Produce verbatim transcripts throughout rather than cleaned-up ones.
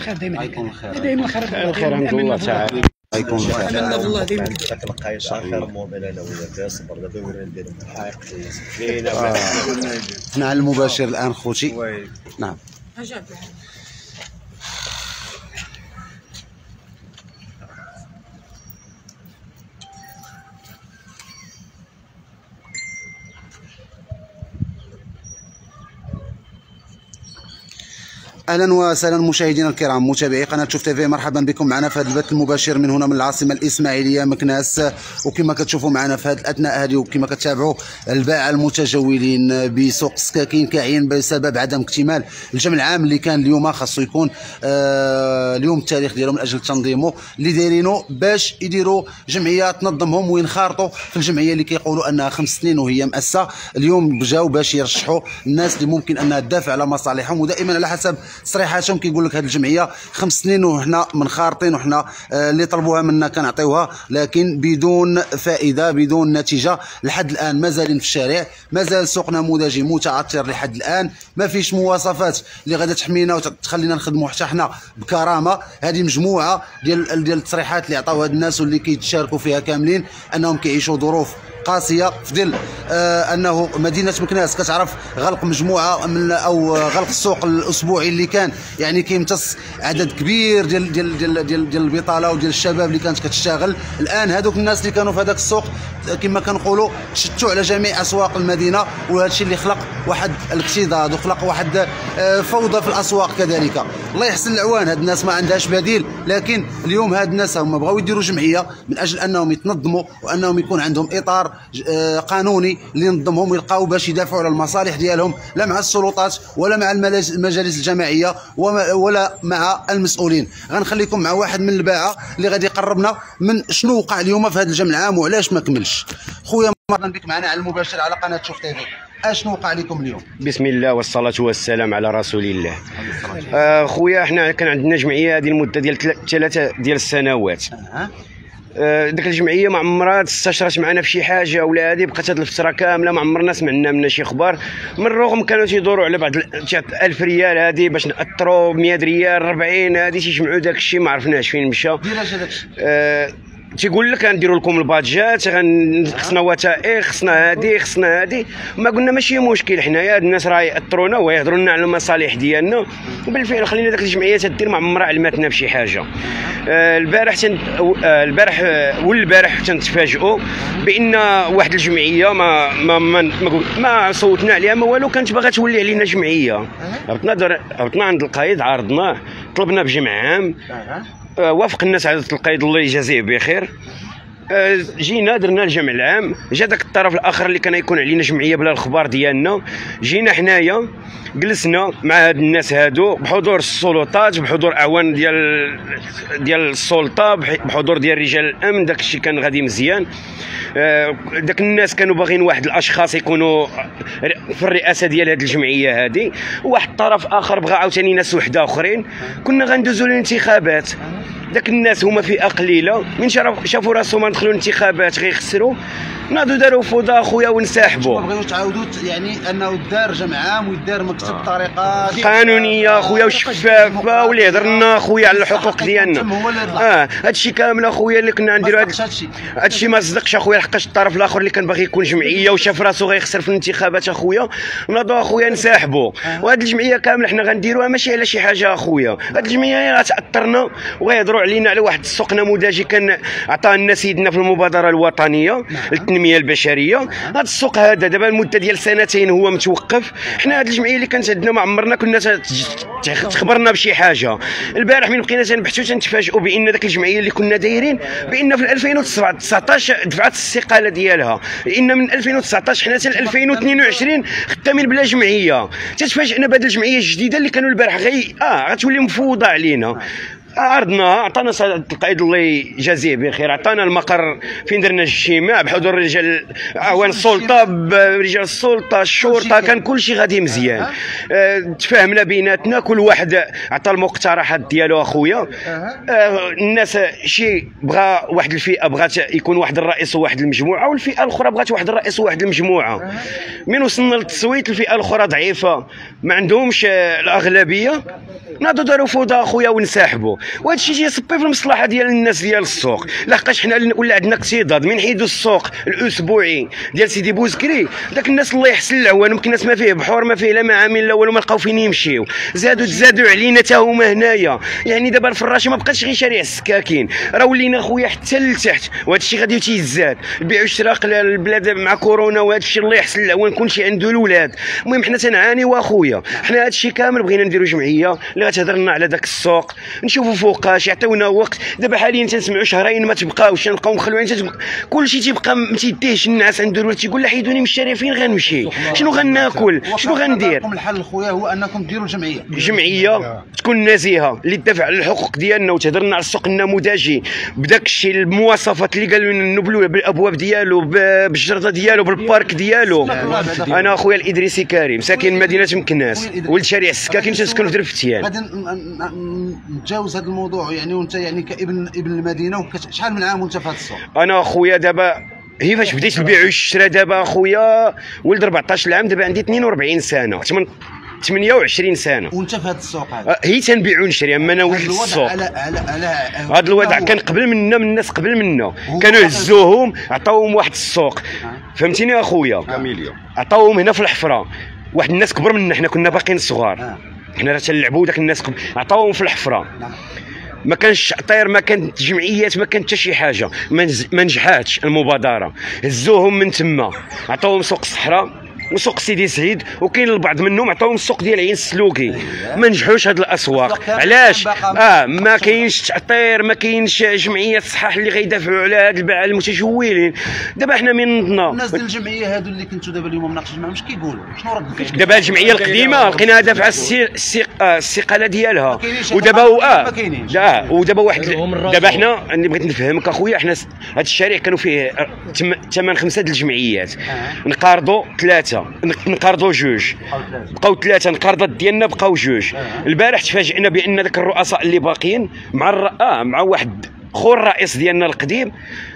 الخير دائما. يكون الخير دائما الخير. الخير عند الله تعالى. يكون الخير. امنا بالله دائما. داك القايد اخر مؤمن انا وياك صبر دابا ورينا نديرو الحقيقه حنا على المباشر الان خوتي. نعم. اهلا وسهلا مشاهدينا الكرام متابعي قناه شوف تيفي، مرحبا بكم معنا في هذا البث المباشر من هنا من العاصمه الاسماعيليه مكناس. وكما كتشوفوا معنا في هذه الاثناء هذه وكما كتابعوا الباعه المتجولين بسوق السكاكين كاعين بسبب عدم اكتمال الجمع العام اللي كان اليوم. خاصو يكون آه اليوم التاريخ ديالو من اجل تنظيمه اللي دايرينه باش يديروا جمعيه تنظمهم وينخرطوا في الجمعيه اللي كيقولوا انها خمس سنين وهي مؤسسه. اليوم جاوا باش يرشحوا الناس اللي ممكن انها تدافع على مصالحهم، ودائما على حسب تصريحاتهم كيقول لك هذه الجمعيه خمس سنين وحنا منخارطين وحنا آه اللي طلبوها منا كنعطيوها، لكن بدون فائده بدون نتيجه. لحد الان مازالين في الشارع، مازال سوق نموذجي متعثر لحد الان، ما فيش مواصفات اللي غادا تحمينا وتخلينا نخدموا حتى حنا بكرامه. هذه مجموعه ديال ديال التصريحات اللي عطاو هاد الناس واللي كيتشاركوا فيها كاملين انهم كيعيشوا ظروف قاسيه في ظل آه انه مدينه مكناس كتعرف غلق مجموعه من او غلق السوق الاسبوعي اللي كان يعني كيمتص عدد كبير ديال ديال ديال ديال, ديال البطاله وديال الشباب اللي كانت كتشتغل. الان هذوك الناس اللي كانوا في هذاك السوق كما كنقولوا تشتوا على جميع اسواق المدينه، وهذا الشيء اللي خلق واحد الاكتظاظ وخلق واحد آه فوضى في الاسواق كذلك. الله يحسن العوان، هاد الناس ما عندهاش بديل، لكن اليوم هاد الناس هما بغاو يديروا جمعيه من اجل انهم يتنظموا وانهم يكون عندهم اطار قانوني اللي ينظمهم ويلقاو باش يدافعوا على المصالح ديالهم، لا مع السلطات ولا مع المجالس الجماعيه ولا مع المسؤولين. غنخليكم مع واحد من الباعه اللي غادي يقربنا من شنو وقع اليوم في هذا الجمع العام وعلاش ما كملش. خويا مرحبا بك معنا على المباشر على قناه شوف تيفي. اشنو وقع لكم اليوم؟ بسم الله والصلاه والسلام على رسول الله. آه خويا حنا كان عندنا جمعيه هذه المده ديال ثلاثه ديال السنوات. أه. ديك الجمعيه ما عمرها استشرت معنا في شي حاجه ولا هذه، بقات هذه الفتره كامله ما عمرنا سمعنا منها شي اخبار. من الرغم كانوا تيدوروا على بعض ألف ريال هذه باش ناثروا مية ريال أربعين هذه تيجمعوا داك الشيء ما عرفناش فين مشى. ديراش هذاك الشيء أه تيقول لك غنديروا لكم البادجات، خصنا وثائق، خصنا هذه خصنا هذه. ما قلنا ماشي مشكل، حنايا الناس راه ياثرونا ويهضروا لنا على المصالح ديالنا، وبالفعل خلينا داك الجمعيه تدير ما عمرها علماتنا بشي حاجه. آه البارح تن... آه البارح آه والبارح تنتفاجئوا بان واحد الجمعيه ما ما ما, ما, ما صوتنا عليها ما والو، كانت باغا تولي علينا جمعيه. هبطنا در... هبطنا عند القايد عارضناه، طلبنا بجمع عام، آه وافق الناس على القايد الله يجازيه بخير. آه جينا درنا الجمع العام، جا داك الطرف الاخر اللي كان يكون علينا جمعيه بلا الخبار ديالنا، جينا حنايا جلسنا مع هاد الناس هادو بحضور السلطات، بحضور اعوان ديال ديال السلطه، بحضور ديال رجال الامن. داك الشيء كان غادي مزيان. آه داك الناس كانوا باغيين واحد الاشخاص يكونوا في الرئاسه ديال هاد الجمعيه هادي، وواحد الطرف اخر بغى عاوتاني ناس وحده اخرين. كنا غندوزو للانتخابات، داك الناس هما فئه قليله، من شافوا راسهم ندخلوا الانتخابات غيخسروا، ناضوا داروا فوضى اخويا وانسحبوا. بغيو تعاودوا يعني انه دار جمع عام ويدار مكتب بطريقه قانونيه اخويا وشفافه، واللي يهضر لنا اخويا على الحقوق ديالنا. اه هادشي كامل اخويا اللي كنا نديروا هادشي ما صدقش اخويا، لحقاش الطرف الاخر اللي كان باغي يكون جمعيه وشاف راسو غيخسر في الانتخابات اخويا، ناضوا اخويا انسحبوا. وهاد الجمعيه كامله حنا غنديروها ماشي على شي حاجه اخويا، هاد الجمعيه غتاثرنا وغيهضروا علينا على واحد السوق نموذجي كان عطاه لنا سيدنا في المبادره الوطنيه للتنميه البشريه. هذا السوق هذا دابا المده ديال سنتين هو متوقف. حنا هذه الجمعيه اللي كانت عندنا ما عمرنا كنا تخبرنا بشي حاجه. البارح من بقينا تنبحثوا تنتفاجئوا بان ذاك الجمعيه اللي كنا دايرين بان في ألفين وتسعطاش دفعت الاستقاله ديالها، لان من ألفين وتسعطاش حنا حتى ألفين واثنين وعشرين خدامين بلا جمعيه. تتفاجئنا بهذه الجمعيه الجديده اللي كانوا البارح غي اه غتولي مفوضه علينا. عرضنا عطانا سعادة القائد الله يجازيه بخير، عطانا المقر فين درنا الاجتماع بحضور رجال اعوان السلطه برجال السلطه الشرطه، كان كل شيء غادي مزيان. اه تفاهمنا بيناتنا، كل واحد عطى المقترحات ديالو اخويا. اه الناس شي بغى واحد الفئه بغات يكون واحد الرئيس وواحد المجموعه، والفئه الاخرى بغات واحد الرئيس وواحد المجموعه. من وصلنا للتصويت الفئه الاخرى ضعيفه ما عندهمش الاغلبيه، ناضوا داروا فوضى اخويا وانسحبوا، وهذا الشيء تيصبي في المصلحه ديال الناس ديال السوق. لحقاش حنا ولا عندنا اقتضاد من حيدوا السوق الاسبوعي ديال سيدي بوزكري، داك الناس الله يحسن العوان، يمكن الناس ما فيه بحور ما فيه لا معامل لا والو، ما لقاو فين يمشيو، زادوا تزادوا علينا حتى هما هنايا. يعني دابا الفراشي ما بقاش غير شارع السكاكين، راه ولينا خويا حتى لتحت، وهذا الشيء غادي تيزاد. البيع والشراء البلاد مع كورونا وهذا الشيء الله يحسن العوان، كلشي عنده الاولاد. المهم حنا تنعانيو اخويا، حنا هذا الشيء كامل بغينا نديروا جمعيه اللي غتهضر لنا على داك السوق، نشوفوا فوقاش يعطيونا وقت. دابا حاليا تنسمعوا شهرين ما تبقاوش، نبقاو مخلوعين، كلشي تيبقى ما تيديهش الناس عنده الولد، تيقول لا حيدوني من الشارع فين غنمشي، شنو غناكل، شنو غندير. الحل خويا هو انكم ديروا جمعيه جمعيه تكون نزيهه اللي تدافع على الحقوق ديالنا وتهضر لنا على السوق النموذجي بداك الشيء، المواصفات اللي قالوا لنا نبلوا بالابواب ديالو بالجرده ديالو بالبارك ديالو. انا اخويا الادريسي كريم ساكن مدينه مكناس، ولد شارع السكاكين، تنسكن في درفتيان. غادي نتجاوز هذا الموضوع يعني، وانت يعني كابن ابن المدينه، شحال من عام وانت في هذا السوق؟ انا اخويا دابا هي فاش بديت البيع والشراء دابا اخويا ولد أربعطاش عام، دابا عندي اثنين وأربعين سنه، ثمانية وعشرين سنه وانت في هذا السوق هذا. هي تنبيع ونشري، اما انا ولد السوق. على على على هذا الوضع كان قبل منا، من الناس قبل منا كانوا يهزوهم عطاوهم واحد السوق، فهمتيني اخويا؟ كاميليا عطاوهم هنا في الحفره واحد الناس كبر منا، حنا كنا باقيين صغار، حنا راه تنلعبوا داك الناس كبر، عطاوهم في الحفره. ما كانش طير، ما كانت جمعيات، ما كانت حتى شي حاجه، ما نجحاتش المبادره. هزوهم من تما عطاوهم سوق الصحراء وسوق سيدي سعيد، وكاين البعض منهم عطاوهم السوق ديال عين السلوكي. ما نجحوش هاد الاسواق، علاش؟ اه ما كاينش تعطير، ما كاينش جمعيات صحاح اللي غيدافعوا على هاد الباعه المتجولين. دابا حنا من نضنا الناس ديال الجمعيه هادو اللي كنتو دابا اليوم مناقشين معاهم، اش كيقولوا؟ شنو رد الفعل؟ دابا الجمعيه القديمه لقيناها دافعه الاستقاله ديالها، ودابا اه لا ودابا واحد دابا حنا اللي بغيت نفهمك اخويا، حنا هاد الشارع كانوا فيه ثمان خمسه د الجمعيات، نقارضوا ثلاثه، نقارضوا جوج، بقاو ثلاثه، نقارضات ديالنا بقاو جوج. البارح تفاجئنا بان ذاك الرؤساء اللي باقيين مع الر... اه مع واحد خو الرئيس ديالنا القديم،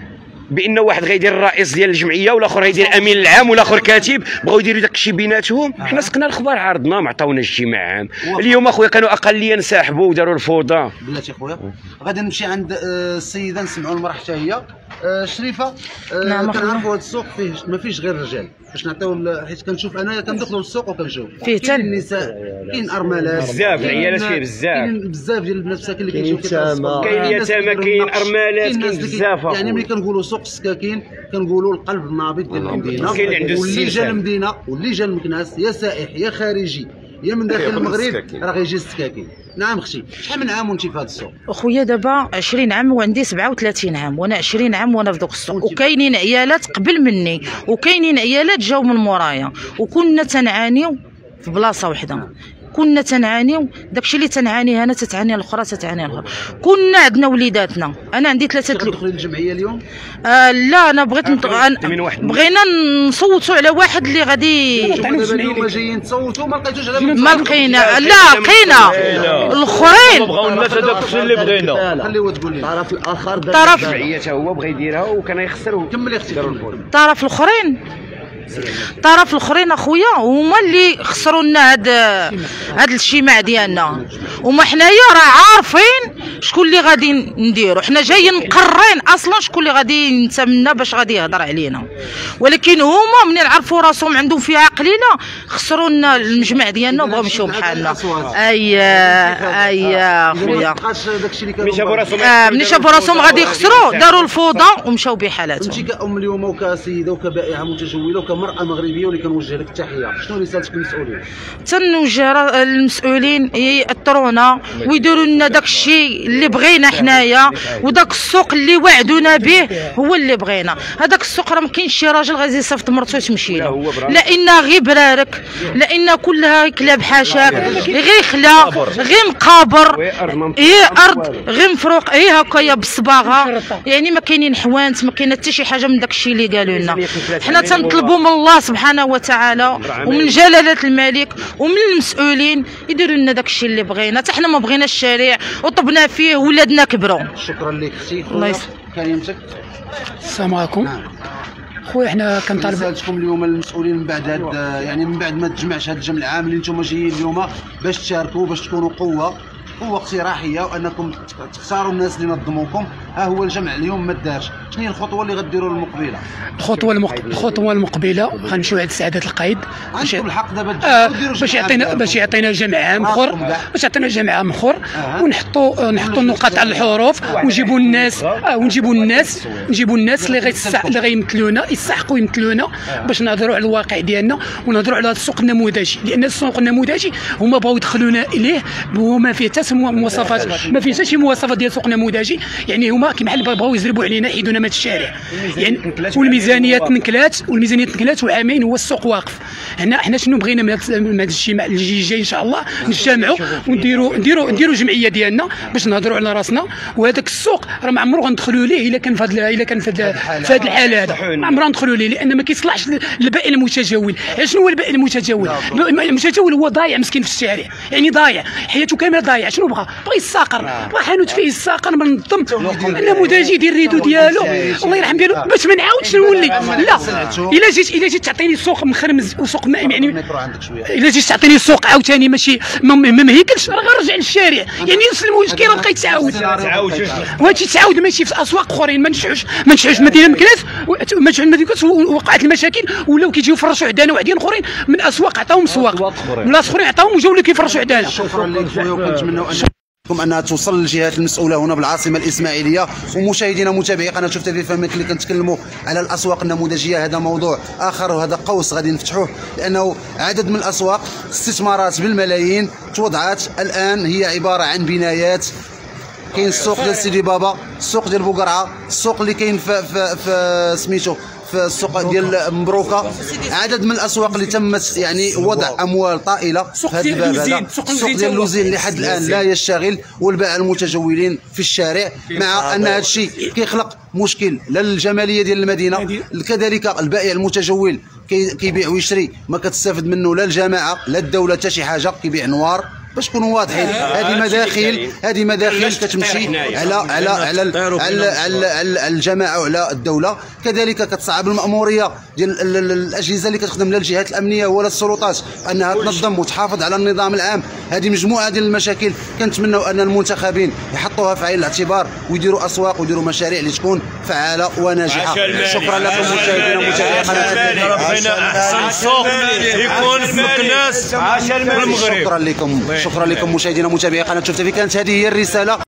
بان واحد غيدير الرئيس ديال الجمعيه والاخر غيدير امين العام والاخر كاتب، بغاو يديروا داك الشيء بيناتهم. حنا سقنا الخبر عرضنا، ما عطاوناش اجتماع عام. اليوم اخويا كانوا اقليه انسحبوا وداروا الفوضى. بلاتي خويا غادي نمشي عند السيده نسمعوا المراه حتى هي. شريفه، نعم كنعرفوا هذا السوق فيه ما فيش غير الرجال، باش نعطيو، حيت كنشوف انايا كندخلوا للسوق وكنشوف فيه حتى النساء، كاين ارملات بزاف، العيالات فيه بزاف، كاين بزاف ديال البنات ساكن اللي كيمشيو يتامى، كاين يتامى، كاين ارملات، كاين بزاف. يعني ملي كنقولوا سوق السكاكين كنقولوا القلب النابض ديال المدينه، كاين اللي عنده واللي جا السلسال. المدينه واللي جا المكناس، يا سائح يا خارجي يا من داخل المغرب، راه غيجي السكاكين. نعم اختي، شحال من عام وانت في هذا السوق؟ اخويا دابا عشرين عام وعندي سبعة وثلاثين عام، وانا عشرين عام وانا في دوك السوق، وكاينين عيالات قبل مني وكاينين عيالات جاو من مورايا، وكنا تنعانيو في بلاصه وحده، كنا تنعانيو داكشي اللي تنعانيه انا تتعاني الاخرى تتعاني الاخرى. كنا عندنا وليداتنا، انا عندي ثلاثه تدخلي للجمعيه اليوم؟ آه لا انا بغيت نط... بغينا نصوتوا على واحد اللي غادي. اليوم جايين تصوتوا ما لقيتوش على ما لقينا، لا لقينا الاخرين بغاو الناس هذاك الشيء اللي بغينا. خليوه تقول لي الطرف الاخر الطرف الجمعيه حتى هو بغى يديرها وكان يخسر. كملي اختي. الطرف الاخرين الطرف الاخرين اخويا هما اللي خسروا لنا هاد هاد الاجتماع ديالنا، وما حنايا راه عارفين شكون اللي غادي نديروا. حنا جايين مقرين اصلا شكون اللي غادي ينتمنا باش غادي يهضر علينا، ولكن هما منين عرفوا راسهم عندهم فيها عقلينا خسروا لنا المجمع ديالنا وبغاو يمشيو بحالنا. اييه اييه خويا، ملي شافوا راسهم اه ملي شافوا راسهم غادي يخسروا داروا الفوضى ومشاو بحالاتهم. انت كأم اليوم وكسيده وكبائعه متجوله وكمراه مغربيه واللي كنوجه لك التحيه، شنو رسالتك للمسؤولين؟ تنوجه المسؤولين يأطرونا ويديروا لنا داك الشيء اللي بغينا حنايا، وداك السوق اللي وعدونا به هو اللي بغينا. هذاك السوق راه ما كاينش شي راجل غادي يصيفط مرتو تمشي له، لان غير برارك، لان كلها كلاب حاشاك، غير خلا، غير مقابر، ايه ارض غير مفروق، ايه هكايا بالصباغه، يعني ما كاينين حوانت، ما كاين حتى شي حاجه من داك الشيء اللي قالوا لنا. حنا تنطلبوا من الله سبحانه وتعالى ومن جلاله الملك ومن المسؤولين يديروا لنا داك الشيء اللي بغينا. حتى حنا ما بغينا الشارع وطبنا فيه ولادنا كبروا. شكرا لك اختي. الله يسلمك. كلمتك. السلام عليكم. خويا حنا كنطالب رسالتكم اليوم المسؤولين من بعد هاد يعني من بعد ما تجمعش هذا الجمع العام اللي نتوما جايين اليوم باش تشاركوا، باش تكونوا قوه قوه اقتراحيه، وانكم تختاروا الناس اللي نظموكم. ها هو الجمع اليوم ما دارش، شنو هي الخطوه اللي غديروا المقبله؟ الخطوه المق... الخطوه المقبله غنمشيو عند سعاده القايد باش عندكم الحق دابا آه باش يعطينا باش يعطينا جمع عام اخر، باش يعطينا جمع عام اخر آه. ونحطوا نحطوا النقاط على الحروف ونجيبوا الناس آه ونجيبوا الناس نجيبوا الناس اللي غيتسع اللي غيمثلونا يستحقوا يمثلونا باش نهضروا على الواقع ديالنا ونهضروا على السوق النموذجي، لان السوق النموذجي هما بغاو يدخلونا اليه وما فيه حتى مواصفات، ما فيه حتى شي مواصفات ديال السوق النموذجي. يعني هما كيما بحال بغاو يزربوا علينا يحيدونا من الشارع، يعني والميزانيه تنكلات والميزانيه تنكلات وعامين هو السوق واقف. هنا حنا شنو بغينا من هذا الاجتماع اللي جاي ان شاء الله نجتمعوا ونديروا نديروا نديروا جمعيه ديالنا باش نهضروا على راسنا. وهذاك السوق راه ما عمرو غندخلوا ليه الا كان في هذا الا كان في هذا الحال هذا، ما عمرنا ندخلوا ليه لان ما كيصلحش للبائع المتجول. شنو هو البائع المتجول؟ المتجول هو ضايع مسكين في الشارع، يعني ضايع حياته كامله ضايع. شنو بغى؟ بغى يساقر، بغى حانوت فيه يساقر منظم النموذجي يدير الريدو ديالو الله يرحم ديالو باش ما نعاودش نولي. لا الا جيت الا جيت تعطيني سوق مخرمز وسوق يعني الا جيت تعطيني سوق عاوتاني ماشي ما مهيكلش راه غنرجع للشارع. يعني نفس المشكل راه بقى يتعاود وهادشي تعاود ماشي في اسواق اخرين. ما نشعوش ما نشعوش مدينه مكناس ما نشعوش مدينه مكناس وقعت المشاكل ولاو كيجيو يفرشوا عدانا وعدين اخرين من اسواق عطاوهم سواق ولا اخرين عطاوهم وجاو اللي كيفرشوا عدانا. شكرا لك خويا وكنتمناو انها توصل للجهات المسؤوله هنا بالعاصمه الاسماعيليه. ومشاهدينا متابعي قناه شوف تيفي فهمت اللي كنتكلموا على الاسواق النموذجيه، هذا موضوع اخر وهذا قوس غادي نفتحوه، لانه عدد من الاسواق استثمارات بالملايين توضعات الان هي عباره عن بنايات. كاين السوق ديال سيدي بابا، السوق ديال بوقرعه، السوق اللي كاين في في, في سميتو في السوق ديال مبروكه، عدد من الاسواق اللي تمت يعني وضع اموال طائله في هذا الباب هذا. السوق ديال لوزين لحد الان لا يشتغل والبائع المتجولين في الشارع، مع ان هذا الشيء كيخلق مشكل لا للجماليه ديال المدينه، كذلك البائع المتجول كيبيع ويشري ما كتستافد منه لا الجماعه لا الدوله حتى شي حاجه، كيبيع نوار باش نكونوا واضحين. هذه مداخل هذه مداخل كتمشي على على على على, على, على الجماعه وعلى الدوله، كذلك كتصعب الماموريه ديال الاجهزه اللي كتخدم لا الجهات الامنيه ولا السلطات انها تنظم وتحافظ على النظام العام. هذه مجموعه ديال المشاكل كنتمنوا ان المنتخبين يحطوها في عين الاعتبار ويديروا اسواق ويديروا مشاريع اللي تكون فعاله وناجحه. شكرا لكم مشاهدينا متابعي قناه بغينا احسن سوق يكون في مكناس في المغرب. شكرا لكم شكرا لكم مشاهدينا متابعي قناه شوف تيفي. كانت هذه هي الرساله.